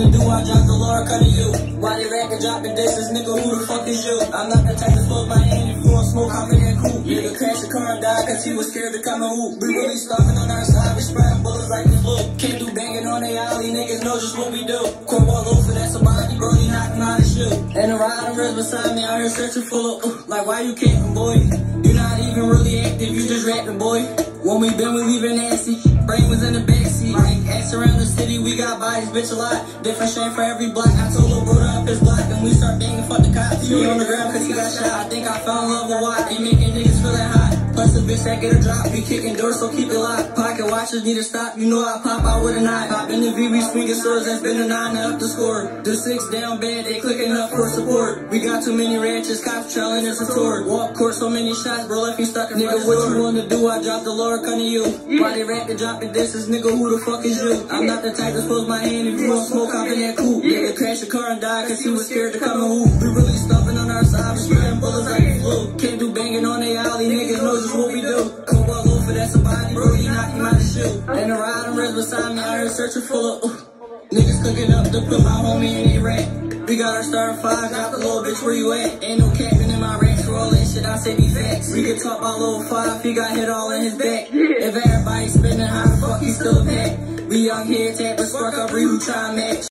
wanna do, I drop the Lord cut to you. Why they rapping, dropping disses, nigga, who the fuck is you? I'm not the type to close my hand if you want smoke, hop in that coupe. Nigga crashed the car and died cause he was scared to come and hoop. We really starving on our side, we spreading bullets like the flu. Can't do banging on the alley, niggas know just what we do. Court wall over, that's a body, bro, you knocking out his shoe. And the riding rest beside me out here searching full of, like why you camping, boy? You're not even really active, you just rapping, boy. When we been, we leaving nasty. Brain was in the backseat. Like, ass around the city, we got bodies, bitch, a lot. Different shame for every block. I told lil' bro to up his block, and we start banging, fuck the cops. He on the ground cause he got shot. I think I fell in love with Watt. They making niggas feeling hot. Plus the bitch that get a drop. We kicking doors, so keep it locked. Pocket watchers need to stop. You know I pop out with a knot. Pop in the VB, swinging swords. That's been a 9 to up the score. The 6 down bad, they clicking up for support. We got too many ranches, cops trailing us a tour. Walk court, so many shots, bro, left me stuck in front of the door. What you wanna do? I drop the Lord cut to you. Why they rapping, dropping disses, nigga, who the fuck is you? I'm not the type to close my hand if you want smoke, hop in that coupe. Nigga crashed the car and died cause he was scared to come and hoop. We really stuffing on our side, we spreading bullets like the flu. Can't do banging on the alley, niggas know just what we do. Cold all over, that's a body, bro, you knock him out the shoe. And the riding rest beside me out here searching full of, niggas cooking up to put my homie in a rack. We got our star 5, got the little bitch, where you at? Ain't no capping in my ranks, for all that shit, I say be facts. We could talk about little 5, he got hit all in his back. If everybody spinning, how the fuck he still back? We out here, tap a spark up, who try and match.